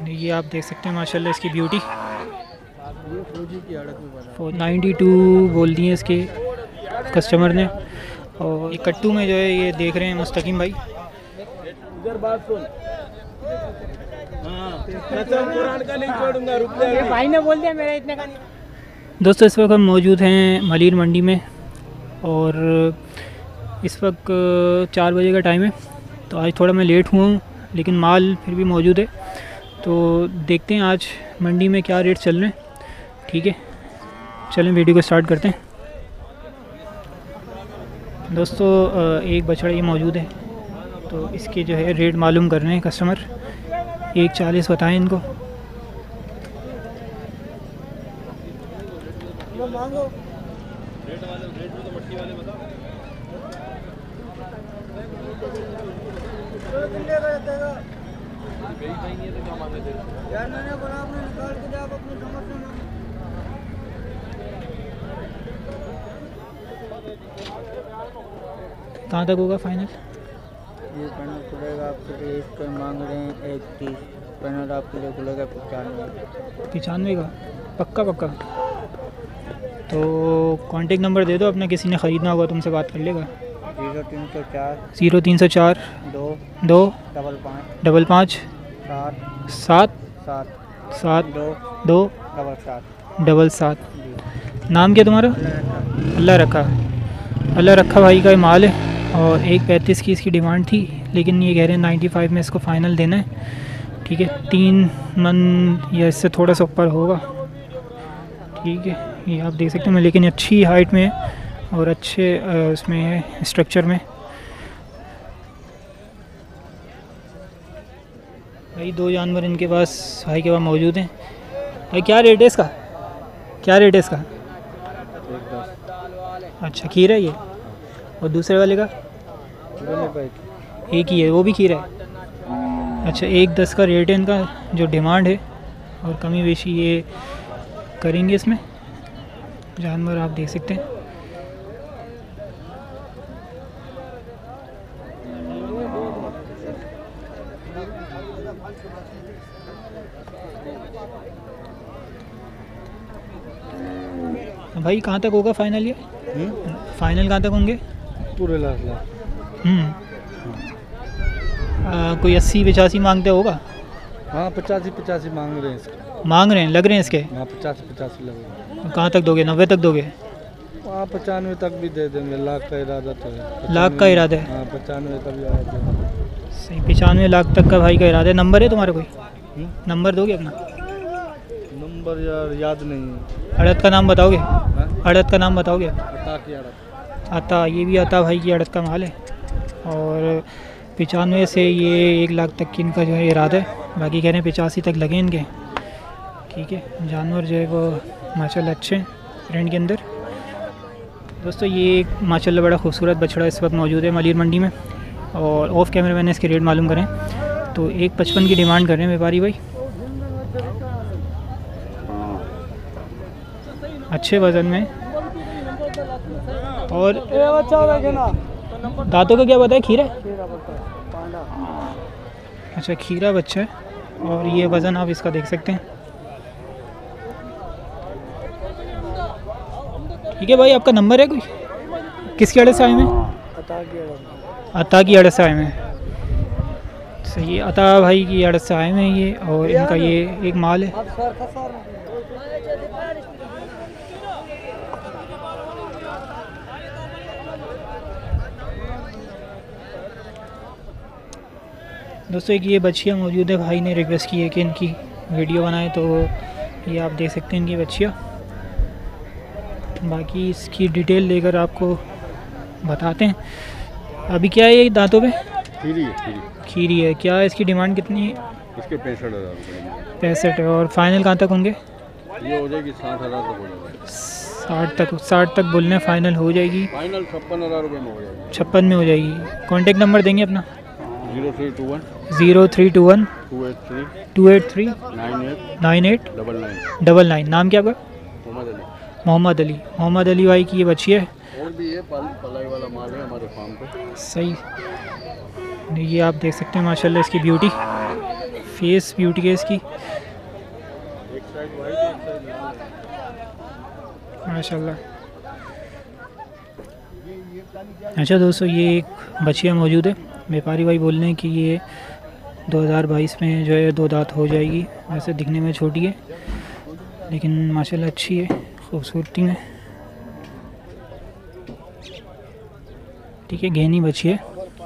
ये आप देख सकते हैं माशाल्लाह इसकी ब्यूटी। 492 बोल दिए इसके कस्टमर ने। और ये कट्टू में जो है ये देख रहे हैं मुस्तकीम भाई। इधर बात सुन, कुरान का नहीं छोड़ूंगा, रुपया भाई ने बोल दिया मेरा इतने का नहीं। दोस्तों इस वक्त हम मौजूद हैं मलीर मंडी में और इस वक्त 4 बजे का टाइम है। तो आज थोड़ा मैं लेट हुआ हूँ लेकिन माल फिर भी मौजूद है। तो देखते हैं आज मंडी में क्या रेट चल रहे हैं। ठीक है, चलें वीडियो को स्टार्ट करते हैं। दोस्तों एक बछड़ा ये मौजूद है तो इसके जो है रेट मालूम कर रहे हैं कस्टमर। 140 बताएं इनको। मांगो रेट वाले, रेट में तो मट्टी वाले बता। यार मैंने बोला आपने निकाल के आप अपनी समझ से मांगो। कहाँ तक होगा फाइनल? ये पैनल खुलेगा आपके लिए, इसका मांग रहे हैं 130। पैनल आपके लिए खुलेगा 95 का। पक्का पक्का? तो कांटेक्ट नंबर दे दो अपना, किसी ने ख़रीदना होगा तुमसे बात कर लेगा। 0304 2 55 7 2 7। नाम क्या तुम्हारा? अल्लाह रखा भाई का माल है। और 135 की इसकी डिमांड थी लेकिन ये कह रहे हैं 95 में इसको फ़ाइनल देना है। ठीक है, 3 मन या इससे थोड़ा सा ऊपर होगा। ठीक है, ये आप देख सकते हैं लेकिन अच्छी हाइट में है और अच्छे उसमें है स्ट्रक्चर में। भाई 2 जानवर इनके पास भाई के पास मौजूद हैं। भाई क्या रेट है इसका? अच्छा खीरा है ये, और दूसरे वाले का एक ही है, वो भी खीरा है। अच्छा 110 का रेट है इनका जो डिमांड है, और कमी बेशी ये करेंगे इसमें। जानवर आप देख सकते हैं। भाई कहाँ तक होगा फाइनल ये? फाइनल कहाँ तक होंगे? पूरे लाख। कोई 80-85 मांगते होगा? हाँ 85 मांग रहे हैं इसके। लग रहे हैं इसके। हाँ 85 लग रहे हैं। कहाँ तक दोगे? 90 तक दोगे? हाँ 95 तक भी दे देंगे, लाख का इरादा तो है। लाख का इरादा है? हाँ 95 तक भी आया था। सही, 95 लाख तक का भाई का इरादा है। नंबर है तुम्हारा कोई? नंबर दोगे अपना? नंबर यार याद नहीं है। अड़द का नाम बताओगे? अड़द का नाम बताओगे? अता की अड़द। अता, ये भी अता भाई की अड़द का माल है। और 95 से ये 1 लाख तक की इनका जो है इरादा है। बाकी कह रहे हैं 85 तक लगे इनके। ठीक है, जानवर जो है वो माशाल्लाह अच्छे हैं प्रिंट के अंदर। दोस्तों ये एक माशाल्लाह बड़ा खूबसूरत बछड़ा इस वक्त मौजूद है मलीर मंडी में, और ऑफ कैमरे मैंने इसके रेट मालूम करें तो 155 की डिमांड कर रहे हैं व्यापारी भाई। अच्छे वज़न में। और दांतों का क्या बताया? खीरा? अच्छा खीरा बच्चा है। और ये वज़न आप इसका देख सकते हैं। ठीक है भाई, आपका नंबर है कोई? किसकी अड़द से आए में? अता की अड़द से आए में। सही है, अता भाई की अड़द से आए में ये। और इनका ये एक माल है। दोस्तों एक ये बच्चियाँ मौजूद है, भाई ने रिक्वेस्ट की है कि इनकी वीडियो बनाए, तो ये आप देख सकते हैं इनकी बच्चियाँ। बाकी इसकी डिटेल लेकर आपको बताते हैं। अभी क्या है ये दांतों पे? खीरी है। क्या इसकी डिमांड कितनी है? इसके 65,000 रुपये। 65। और फाइनल कहाँ तक होंगे? ये हो जाएगी 60,000 तक हो जाएगी। 60 तक बोलने फाइनल हो जाएगी। फाइनल 56,000 रुपये में हो जाएगी। 56 में हो जाएगी। कॉन्टेक्ट नंबर देंगे अपना? 0321 283 98 99। नाम क्या आपका? मोहम्मद अली भाई की ये बच्ची है। और भी ये पलाई वाला माल है हमारे फार्म पे। सही, ये आप देख सकते हैं माशाल्लाह इसकी ब्यूटी। फेस ब्यूटी है इसकी माशाल्लाह। अच्छा दोस्तों, ये एक बछिया मौजूद है। व्यापारी भाई बोल रहे हैं कि ये 2022 में जो है 2 दांत हो जाएगी। वैसे दिखने में छोटी है लेकिन माशाल्लाह अच्छी है खूबसूरती में। ठीक है, गहनी बछी है।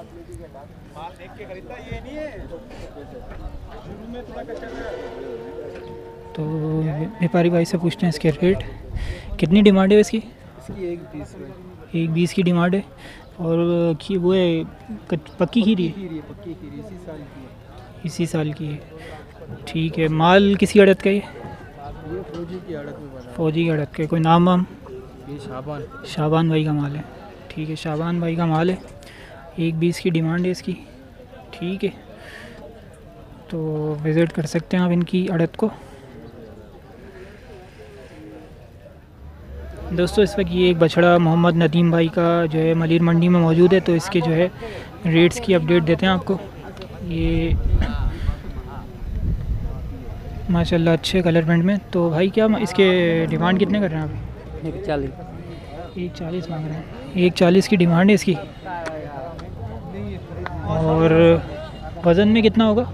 तो व्यापारी भाई से पूछते हैं इसके रेट। कितनी डिमांड है इसकी? इसकी 1.20 है। 1.20 की डिमांड है। और वो है पक्की खीरी है? पक्की खीरी इसी साल की है। इसी साल की है। ठीक है, माल किसी अड़द का ही है? ये फौजी की अड़द में बना। फौजी की अड़द का। कोई नाम वाम? ये शाबान। शाबान भाई का माल है। ठीक है, शाबान भाई का माल है। 1.20 की डिमांड है इसकी। ठीक है, तो विज़िट कर सकते हैं आप इनकी अड़द को। दोस्तों, इस वक्त ये एक बछड़ा मोहम्मद नदीम भाई का जो है मलिर मंडी में मौजूद है। तो इसके जो है रेट्स की अपडेट देते हैं आपको। ये माशाल्लाह अच्छे कलर प्रिंट में। तो भाई क्या इसके डिमांड कितने कर रहे हैं आप? 1.40 मांग रहे हैं। 1.40 की डिमांड है इसकी। और वज़न में कितना होगा?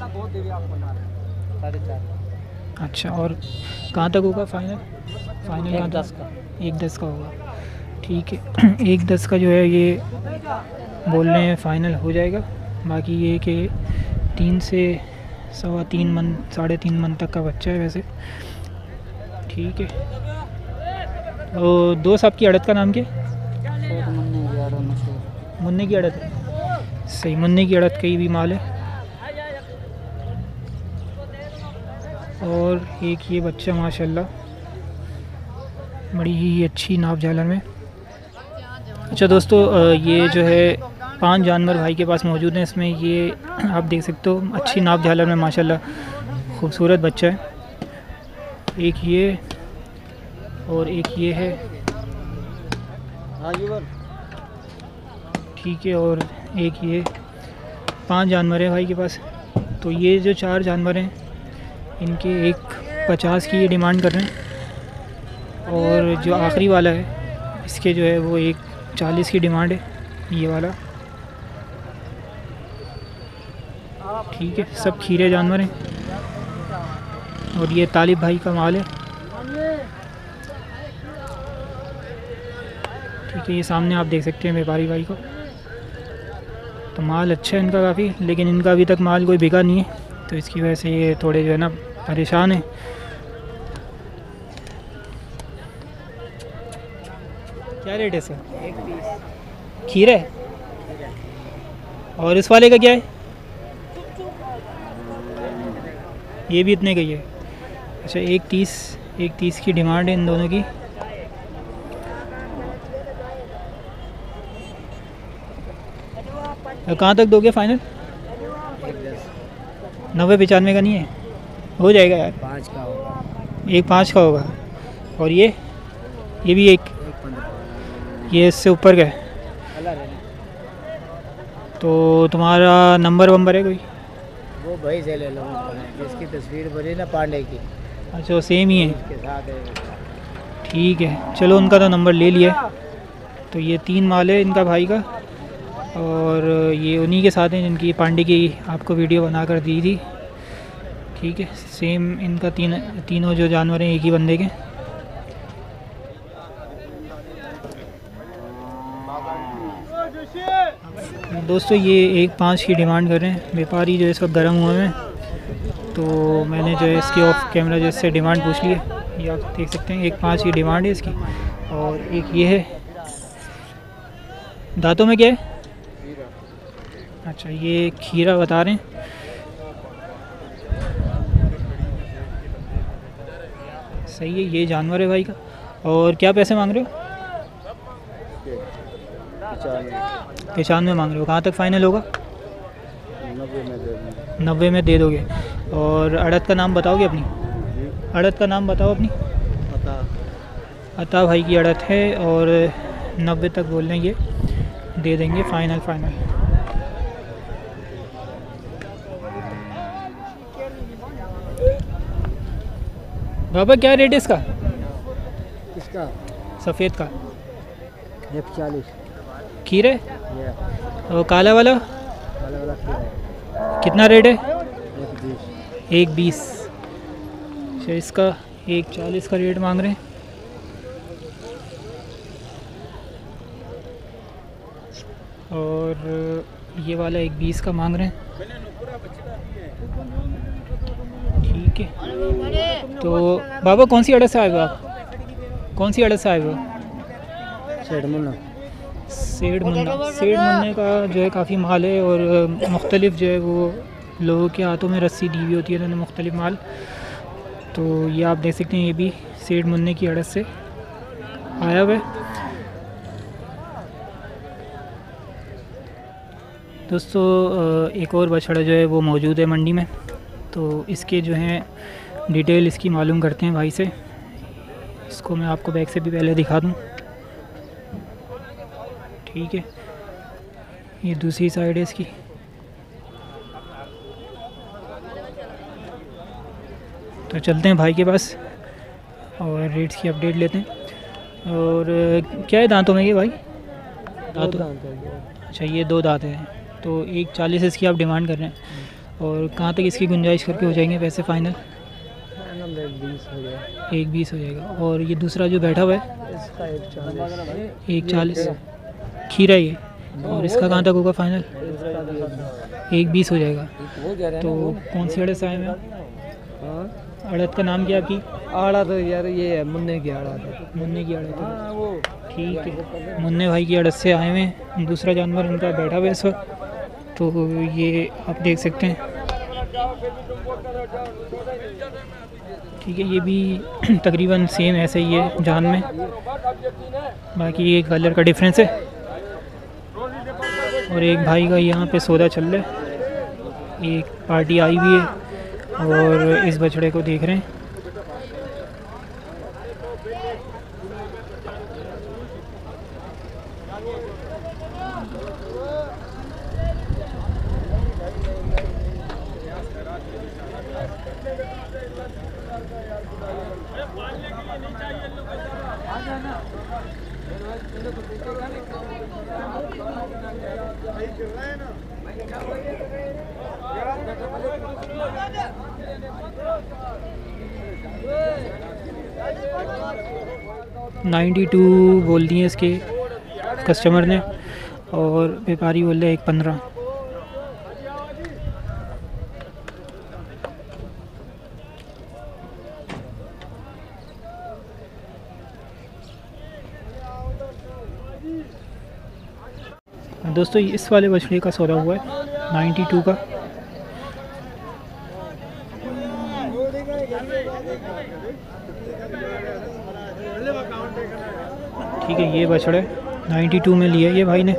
4.5। अच्छा, और कहाँ तक होगा फाइनल? फाइनल 1.10 का। 1.10 का होगा। ठीक है, 1.10 का जो है ये बोल रहे हैं फाइनल हो जाएगा। बाकी ये कि 3 से 3.25 मन 3.5 मन तक का बच्चा है वैसे। ठीक है, तो दोस्त आपकी अड़द का नाम क्या है? मुन्ने की अड़द है। सही, मुन्ने की अड़द का भी माल है। और एक ये बच्चा माशाल्लाह बड़ी ही अच्छी नाप झालर में। अच्छा दोस्तों, ये जो है 5 जानवर भाई के पास मौजूद हैं। इसमें ये आप देख सकते हो अच्छी नाप झालर में माशाल्लाह खूबसूरत बच्चा है। एक ये और एक ये है। ठीक है, और एक ये। 5 जानवर हैं भाई के पास। तो ये जो 4 जानवर हैं इनके 1.50 की ये डिमांड कर रहे हैं। और जो आखिरी वाला है इसके जो है वो 1.40 की डिमांड है, ये वाला। ठीक है, सब खीरे जानवर हैं। और ये तालिब भाई का माल है। ठीक है, ये सामने आप देख सकते हैं व्यापारी भाई को। तो माल अच्छा है इनका काफ़ी, लेकिन इनका अभी तक माल कोई बिका नहीं है। तो इसकी वजह से ये थोड़े जो है ना परेशान है। क्या रेट है सर? 1.20 खीरा है। और इस वाले का क्या है? ये भी इतने का ही है। अच्छा, 1.30 की डिमांड है इन दोनों की। कहाँ तक दोगे फाइनल? 90-95 का नहीं है? हो जाएगा यार। 5 का होगा। 1.5 का होगा। और ये भी 1, ये इससे ऊपर का है। तो तुम्हारा नंबर वंबर है कोई? वो भाई से ले लो, जिसकी तस्वीर बनी ना पांडे की। अच्छा, सेम ही है। इसके साथ है। ठीक है, चलो उनका तो नंबर ले लिया। तो ये 3 माल है इनका भाई का। और ये उन्हीं के साथ हैं जिनकी पांडे की आपको वीडियो बना कर दी थी। ठीक है, सेम इनका तीनों जो जानवर हैं एक ही बंदे के। दोस्तों, ये 1.5 की डिमांड कर रहे हैं व्यापारी जो इस वक्त गर्म हुए हैं। तो मैंने जो है इसकी ऑफ कैमरा जो इससे डिमांड पूछ ली है। ये आप देख सकते हैं 1.5 की डिमांड है इसकी। और एक ये है। दांतों में क्या है? अच्छा, ये खीरा बता रहे हैं। सही है, ये जानवर है भाई का। और क्या पैसे मांग रहे हो? 95 मांग रहे हो। कहाँ तक फाइनल होगा? 90 में दे दोगे। और अड़द का नाम बताओगे अपनी? अड़द का नाम बताओ अपनी। अता भाई की अड़द है। और 90 तक बोल रहे हैं, ये दे देंगे फाइनल। बाबा क्या रेट है इसका? इसका सफ़ेद का 140 खीर है। ये और काला वाला वाला वाला खीर है कितना रेट है? 120। 120। अच्छा, इसका 140 का रेट मांग रहे हैं। और ये वाला 120 का मांग रहे हैं। ठीक है। तो बाबा कौन सी अड़द से आए हो आप? कौन सी अड़द से आए हो? सेठ मुन्ना। सेठ मुन्ने का जो है काफ़ी माल है और मुख्तलिफ जो है वो लोगों के हाथों में रस्सी दी हुई होती है उन्होंने मुख्तलिफ माल। तो ये आप देख सकते हैं, ये भी सेठ मुन्ने की अड़द से आया हुआ है। दोस्तों एक और बछड़ा जो है वो मौजूद है मंडी में, तो इसके जो हैं डिटेल इसकी मालूम करते हैं भाई से। इसको मैं आपको बैक से भी पहले दिखा दूं। ठीक है, ये दूसरी साइड है इसकी। तो चलते हैं भाई के पास और रेट्स की अपडेट लेते हैं। और क्या है दांतों में ये भाई? दांतों, अच्छा ये 2 दांत हैं। तो 140 इसकी आप डिमांड कर रहे हैं। और कहाँ तक इसकी गुंजाइश करके हो जाएंगे पैसे फाइनल? 120 हो जाएगा। और ये दूसरा जो बैठा हुआ है इसका 140 खीरा ये, और इसका कहाँ तक होगा फाइनल? 120 हो जाएगा। तो कौन सी अड़द से आए हैं? अड़द का नाम क्या आपकी? आड़ा तो यार ये है मुन्ने की आड़ा है। मुन्ने की अड़द है। ठीक है, मुन्ने भाई की अड़द से आए हुए हैं। दूसरा जानवर उनका बैठा हुआ है इस वक्त। तो ये आप देख सकते हैं। ठीक है, ये भी तकरीबन सेम ऐसे ही है जान में, बाकी ये कलर का डिफरेंस है। और एक भाई का यहाँ पे सौदा चल रहा है, एक पार्टी आई हुई है और इस बछड़े को देख रहे हैं। $92 बोल दिए इसके कस्टमर ने, और व्यापारी बोल रहे 115। दोस्तों इस वाले बछड़े का सौदा हुआ है 92 का। ठीक है, ये बछड़े 92 में लिए ये भाई ने।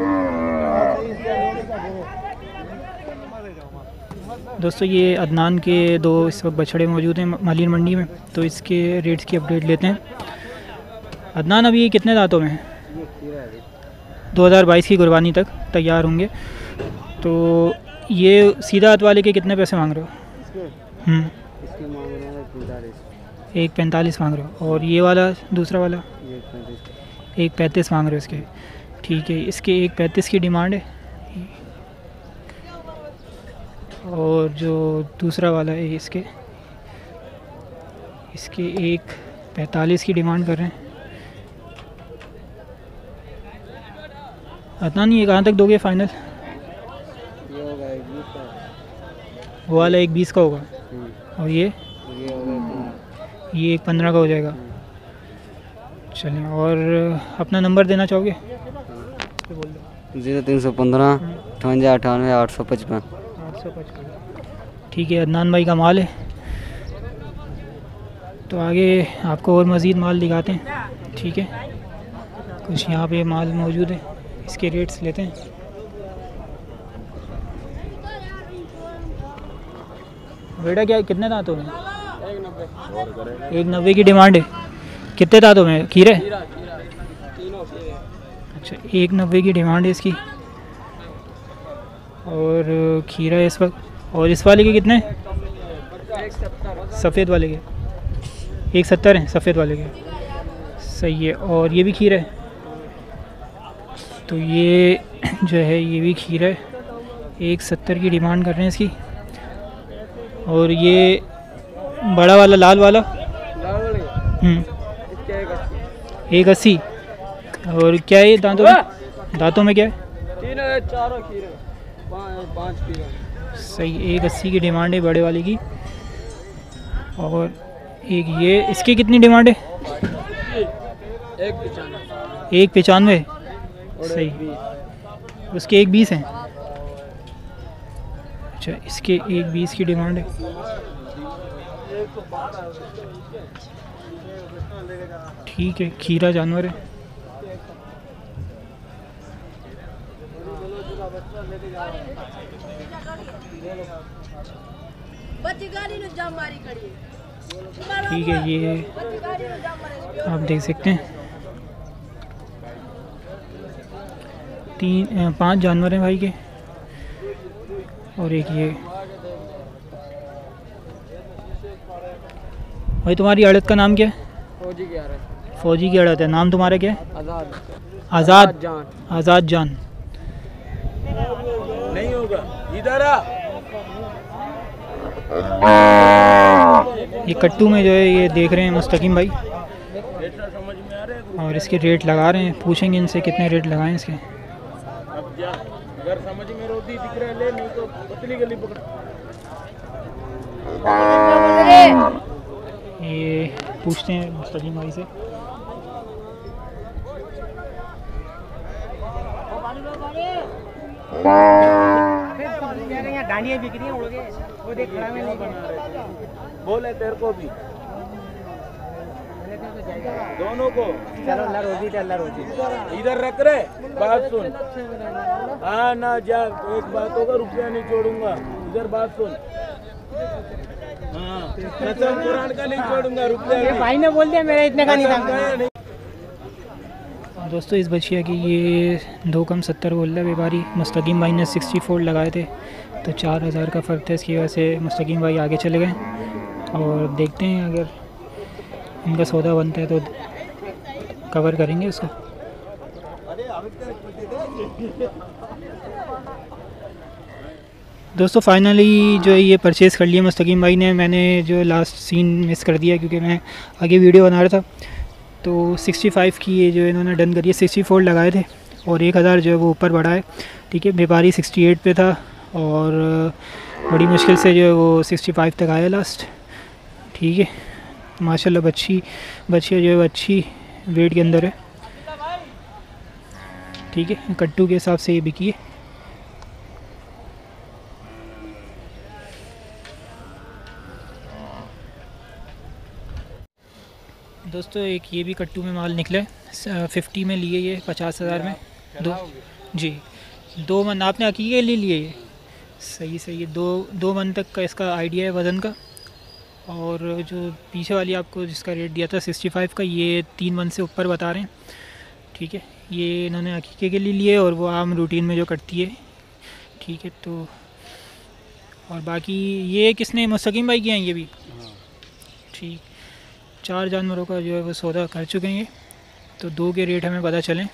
दोस्तों ये अदनान के 2 इस वक्त बछड़े मौजूद हैं मालिन मंडी में, तो इसके रेट्स की अपडेट लेते हैं। अदनान अभी कितने दांतों में है? 2022 की कुर्बानी तक तैयार होंगे। तो ये सीधा हाथ वाले के कितने पैसे मांग रहे हो? इसके मांग रहे हैं 45। 145 मांग रहे हो। और ये वाला दूसरा वाला 135 मांग रहे हो इसके। ठीक है, इसके 135 की डिमांड है। और जो दूसरा वाला है इसके 145 की डिमांड कर रहे हैं। अदनान ये कहाँ तक दोगे फाइनल? ये होगा 120 का। वो वाला 120 का होगा। और ये होगा 115 का हो जाएगा। चलिए, और अपना नंबर देना चाहोगे? 0315 58 98 855। 855। ठीक है, अदनान भाई का माल है। तो आगे आपको और मज़ीद माल दिखाते हैं। ठीक है, कुछ यहाँ पे माल मौजूद है, इसके रेट्स लेते हैं। बेटा क्या कितने दांतों में? 190 की डिमांड है। कितने दांतों में खीरे? अच्छा, 190 की डिमांड है इसकी। और खीरा है इस वक्त। और इस वाले के कितने? सफ़ेद वाले के 170 हैं सफ़ेद वाले के। सही है। और ये भी खीर है, तो ये जो है ये भी खीर है, 170 की डिमांड कर रहे हैं इसकी। और ये बड़ा वाला लाल वाला 180। और क्या है ये दांतों में, दांतों में क्या है? 4 खीर 5 खीर। सही, 180 की डिमांड है बड़े वाले की। और एक ये, इसकी कितनी डिमांड है? 195। सही, उसके 120 हैं। अच्छा, इसके 120 की डिमांड है। ठीक है, खीरा जानवर है। ठीक है, ये आप देख सकते हैं 5 जानवर हैं भाई के। और एक ये भाई, तुम्हारी अड़द का नाम क्या है? फौजी की अड़द है। नाम तुम्हारा क्या है? आज़ाद जान। आज़ाद जान। नहीं होगा, इधर आ। ये कट्टू में जो है ये देख रहे हैं मुस्तकीम भाई, और इसके रेट लगा रहे हैं। पूछेंगे इनसे कितने रेट लगाएं इसके। अगर समझ में रोटी दिख रहा है ले, नहीं तो पतली गली पकड़। ये पूछते हैं मुस्तकीम भाई से। डांडियाँ बिक रही हैं उड़ के, वो देख खड़ा में नहीं बोले तेरे को भी, दोनों को। चलो अल्लाह रोजी दे, अल्लाह रोजी। इधर रख रहे, बात सुन। हाँ ना जा, एक बात होगा, रुपया नहीं छोड़ूंगा। इधर बात सुन। हाँ, कसम कुरान का नहीं छोड़ूंगा, रुपया। भाई ने बोल दिया मेरे इतने का नहीं था। दोस्तों, इस बछिया की ये 2 कम 70 बोल रहा है व्यापारी। मुस्तकीम भाई ने 64 लगाए थे, तो 4000 का फ़र्क था। इसकी वजह से मुस्तकीम भाई आगे चले गए। और देखते हैं अगर इनका सौदा बनता है तो कवर करेंगे उसको। दोस्तों, फाइनली जो है ये परचेज़ कर लिया मुस्तकीम भाई ने। मैंने जो लास्ट सीन मिस कर दिया क्योंकि मैं आगे वीडियो बना रहा था। तो 65 की ये जो इन्होंने डन करी है। 64 लगाए थे और 1000 जो है वो ऊपर बढ़ा है। ठीक है, व्यापारी 68 पे था और बड़ी मुश्किल से जो है वो 65 तक आया लास्ट। ठीक है, माशाल्लाह बच्चियाँ जो है अच्छी वेट के अंदर है। ठीक है, कट्टू के हिसाब से ये बिकी है। दोस्तों, एक ये भी कट्टू में माल निकला है। 50 में लिए ये, 50,000 में 2 जी 2 मन आपने अकीके के लिए लिए ये। सही है। 2 मन तक का इसका आइडिया है वज़न का। और जो पीछे वाली आपको जिसका रेट दिया था 65 का, ये 3 मन से ऊपर बता रहे हैं। ठीक है, ये इन्होंने अकीके के लिए लिए और वो आम रूटीन में जो कटती है। ठीक है, तो और बाकी ये किसने, मुस्तकीम भाई किए हैं ये भी। ठीक, 4 जानवरों का जो है वो सौदा कर चुके हैं। तो 2 के रेट हमें पता चलें।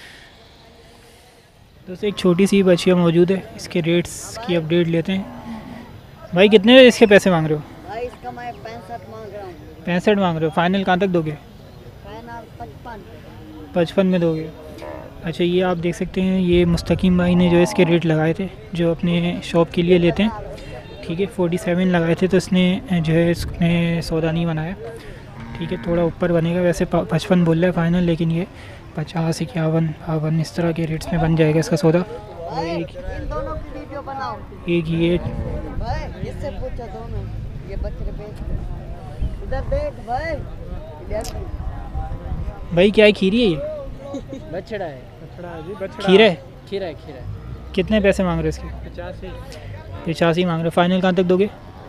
दोस्तों, एक छोटी सी बछिया मौजूद है, इसके रेट्स की अपडेट लेते हैं। भाई कितने इसके पैसे मांग रहे हो? भाई इसका मैं 65 मांग रहा हूँ। 65 मांग रहे हो? फाइनल कहाँ तक दोगे? फाइनल 55 में दोगे। अच्छा, ये आप देख सकते हैं, ये मुस्तकीम भाई ने जो इसके रेट लगाए थे, जो अपने शॉप के लिए लेते हैं। ठीक है, 47 लगाए थे, तो इसने जो है इसने सौदा नहीं बनाया। ठीक है, थोड़ा ऊपर बनेगा। वैसे 55 बोल रहा है फाइनल, लेकिन ये 50, 51, 52 इस तरह के रेट्स में बन जाएगा इसका सौदा। और इन दोनों की वीडियो बनाओ। एक ये भाई इससे पूछो दोनों, ये बच्चे बेच इधर देख भाई, इधर भाई क्या है, खीरी है ये? बछड़ा है। खीरा है? खीरा है। कितने पैसे मांग रहे हो इसके? 85 मांग रहे हो। फाइनल कहाँ तक दोगे?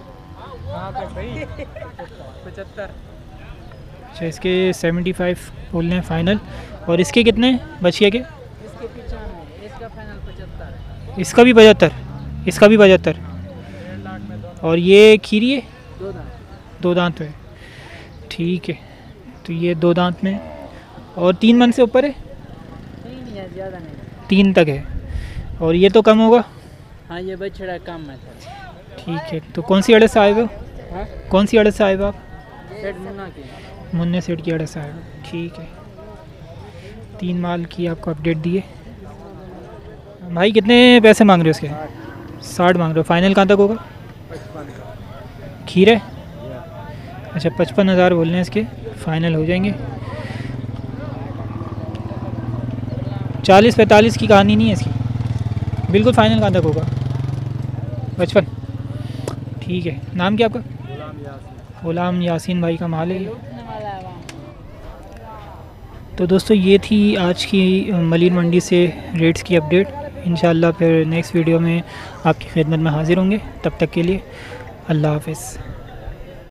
75। अच्छा, इसके 75 बोल रहे हैं फाइनल। और इसके कितने बचिए के? इसके 95, इसका फाइनल 75 है। इसका भी 75, इसका भी 75। और ये खीरी है? 2 दांत। 2 दांत है। ठीक है, तो ये 2 दांत में और 3 मन से ऊपर है? 3 है, ज़्यादा नहीं। 3 तक है। और ये तो कम होगा? हाँ, ये बछड़ा कम है सर। ठीक है, तो कौन सी अड़द से आए हो? हाँ, कौन सी अड़द से आए हो आप? सेठ मुन्ना की। मुन्ने सेठ की अड़द से आए हो। ठीक है, 3 माल की आपको अपडेट दिए। भाई कितने पैसे मांग रहे हो उसके? 60 मांग रहे हो। फाइनल कहाँ तक होगा? 55 खीर है? अच्छा, 55,000 बोल रहे हैं इसके, फाइनल हो जाएंगे। 40-45 की कहानी नहीं है इसकी, बिल्कुल फाइनल कहाँ तक होगा? 55। ठीक है, नाम क्या आपका? गुलाम यासीन भाई का माल है ये। तो दोस्तों ये थी आज की मलिन मंडी से रेट्स की अपडेट। इंशाल्लाह फिर नेक्स्ट वीडियो में आपकी खिदमत में हाज़िर होंगे। तब तक के लिए अल्लाह हाफ़िज़।